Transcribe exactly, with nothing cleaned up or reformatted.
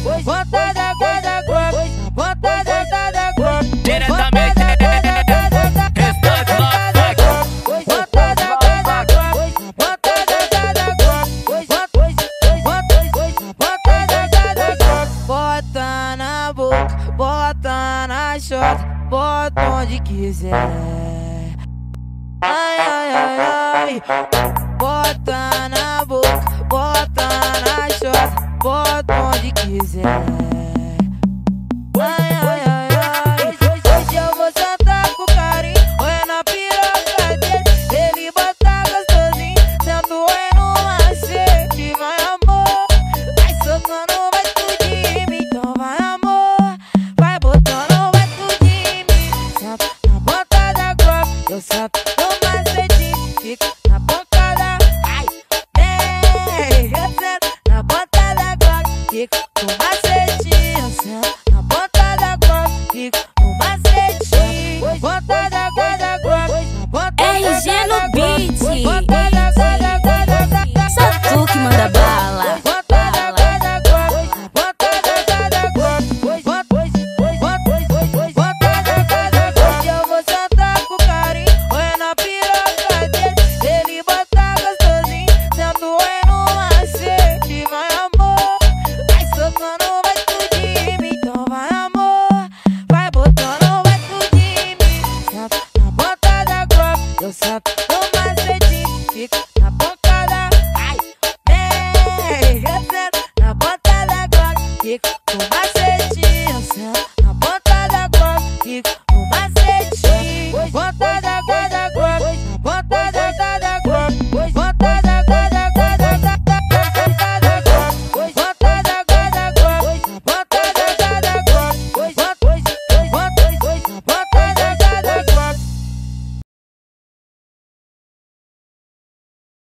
bota da da Glock, bota da da Glock, Diretamente bota na boca, bota na chota, bota onde quiser. Ai, ai, ai, ai. Bota na boca, bota na chota, bota onde quiser.